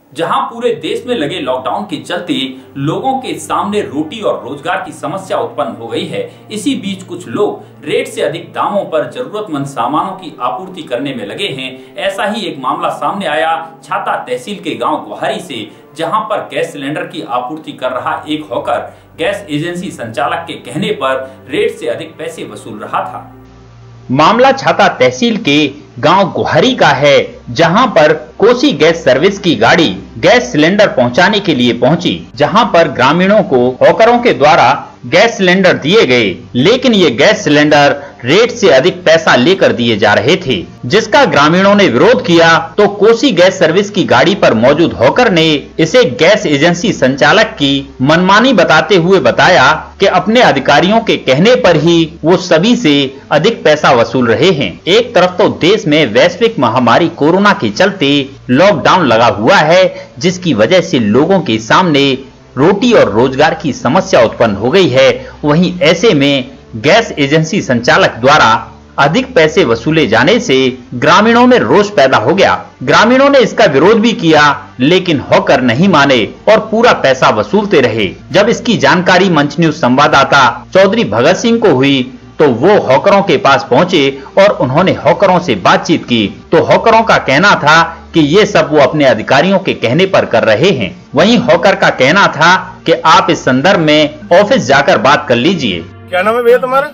जहां पूरे देश में लगे लॉकडाउन के चलते लोगों के सामने रोटी और रोजगार की समस्या उत्पन्न हो गई है। इसी बीच कुछ लोग रेट से अधिक दामों पर जरूरतमंद सामानों की आपूर्ति करने में लगे हैं। ऐसा ही एक मामला सामने आया छाता तहसील के गांव गोहारी से, जहां पर गैस सिलेंडर की आपूर्ति कर रहा एक हॉकर गैस एजेंसी संचालक के कहने पर रेट से अधिक पैसे वसूल रहा था। मामला छाता तहसील के गांव गोहारी का है, जहां पर कोसी गैस सर्विस की गाड़ी गैस सिलेंडर पहुंचाने के लिए पहुंची, जहां पर ग्रामीणों को हॉकरों के द्वारा गैस सिलेंडर दिए गए, लेकिन ये गैस सिलेंडर रेट से अधिक पैसा लेकर दिए जा रहे थे, जिसका ग्रामीणों ने विरोध किया। तो कोसी गैस सर्विस की गाड़ी पर मौजूद हॉकर ने इसे गैस एजेंसी संचालक की मनमानी बताते हुए बताया कि अपने अधिकारियों के कहने पर ही वो सभी से अधिक पैसा वसूल रहे हैं। एक तरफ तो देश में वैश्विक महामारी कोरोना के चलते लॉकडाउन लगा हुआ है, जिसकी वजह से लोगों के सामने रोटी और रोजगार की समस्या उत्पन्न हो गई है। वहीं ऐसे में गैस एजेंसी संचालक द्वारा अधिक पैसे वसूले जाने से ग्रामीणों में रोष पैदा हो गया। ग्रामीणों ने इसका विरोध भी किया, लेकिन हॉकर नहीं माने और पूरा पैसा वसूलते रहे। जब इसकी जानकारी मंच न्यूज संवाददाता चौधरी भगत सिंह को हुई, तो वो हॉकरों के पास पहुंचे और उन्होंने हॉकरों से बातचीत की। तो हॉकरों का कहना था कि ये सब वो अपने अधिकारियों के कहने पर कर रहे हैं। वहीं हॉकर का कहना था कि आप इस संदर्भ में ऑफिस जाकर बात कर लीजिए। क्या नाम है भैया तुम्हारा?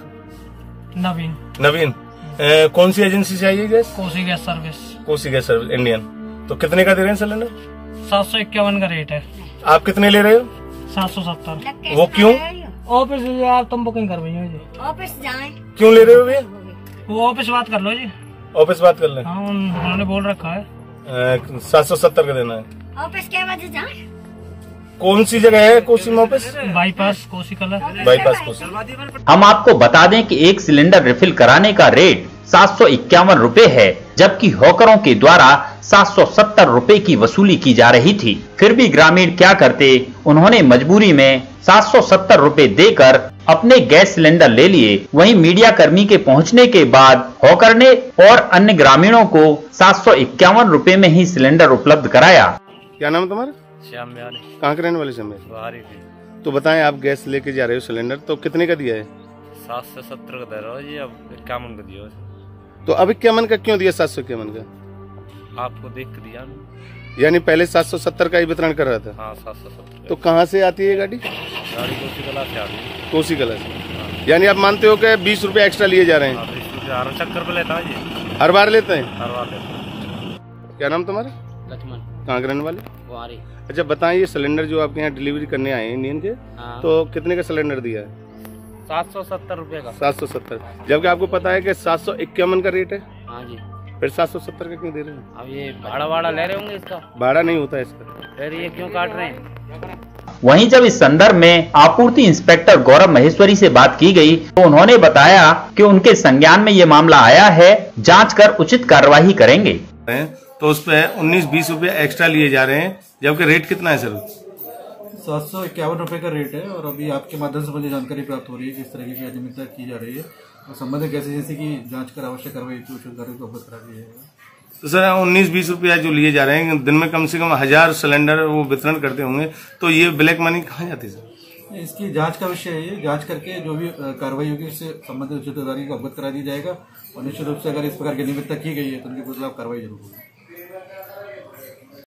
नवीन। नवीन। कौन सी एजेंसी से आई है gas? Kosi gas service. Kosi gas service Indian. तो कितने का दे रहे हैं सिलेंडर? 751 का रेट है। आप कितने ले रहे हो? 770। वो क्यों? ऑफिस आप तुम बुकिंग करवाइए जी। ऑफिस जाएं। क्यों ले रहे हो भैया? वो ऑफिस बात कर लो जी। ऑफिस बात कर लें। हाँ, उन्होंने बोल रखा है 770 का देना है। ऑफिस के बजे जाएं? कौन सी जगह है कोसी में office? Bypass Kosi Kalan. Bypass Kosi. हम आपको बता दें कि एक सिलेंडर रिफिल कराने का रेट 751 रुपए है, जबकि हॉकरों के द्वारा 770 रुपए की वसूली की जा रही थी। फिर भी ग्रामीण क्या करते, उन्होंने मजबूरी में 770 रुपए देकर अपने गैस सिलेंडर ले लिए। वहीं मीडिया कर्मी के पहुंचने के बाद हॉकर ने और अन्य ग्रामीणों को 751 रुपए में ही सिलेंडर उपलब्ध कराया। क्या नाम है तुम्हारा? श्याम बिहारी। कहाँ के रहने वाले? समय बिहारी थी। तो बताएं, आप गैस लेके जा रहे हो सिलेंडर, तो कितने का दिया है? 770 का दे रहा हो जी, अब 51 का दिया। तो अब 51 का क्यों दिया? 751 का आपको देख के दिया, यानी पहले 770 का ही वितरण कर रहा था। हाँ 770। तो कहाँ से आती है गाड़ी? गाड़ी कोसी कला से आती है। कोसी कला से। यानी आप मानते हो कि 20 रुपए एक्स्ट्रा लिए जा रहे हैं? 20 रुपये हर चक्कर पे लेता है जी। हर बार लेते हैं? हर बार लेता है। क्या नाम तुम्हारा? लक्ष्मण। कहाँ के रहने वाले? गोहारी। अच्छा बताएं, ये सिलेंडर जो आपके यहाँ डिलीवरी करने आए हैं इंडियन के, तो कितने का सिलेंडर दिया है? 770 रुपए का। 770, जबकि आपको पता है कि 751 का रेट है। हाँ जी। फिर 770 का क्यों दे रहे हैं? अब ये भाड़ा ले रहे होंगे इसका। भाड़ा नहीं होता है इसका। फिर ये क्यों काट रहे हैं? वहीं जब इस संदर्भ में आपूर्ति इंस्पेक्टर गौरव महेश्वरी से बात की गई, तो उन्होंने बताया कि उनके संज्ञान में ये मामला आया है, जांच कर उचित कार्यवाही करेंगे। तो उस पर 19-20 रुपए एक्स्ट्रा लिए जा रहे हैं, जबकि रेट कितना है सर? 751 रुपए का रेट है। और अभी आपके माध्यम से मुझे जानकारी प्राप्त हो रही है किस तरह की अनियमितता की जा रही है, और संबंधित गैस एजेंसी की जांच कर आवश्यक कार्रवाई को अवगत करा दी जाएगा। तो सर 19-20 रुपया जो लिए जा रहे हैं, दिन में कम से कम 1000 सिलेंडर वो वितरण करते होंगे, तो ये ब्लैक मनी कहाँ जाती है सर? इसकी जांच का विषय है। ये जांच करके जो भी कार्रवाई होगी उससे संबंधित उचित अधिकारी को अवगत करा दी जाएगा, और निश्चित रूप से अगर इस प्रकार की अनियमितता की गई है तो उनके खिलाफ कार्रवाई जरूर होगी।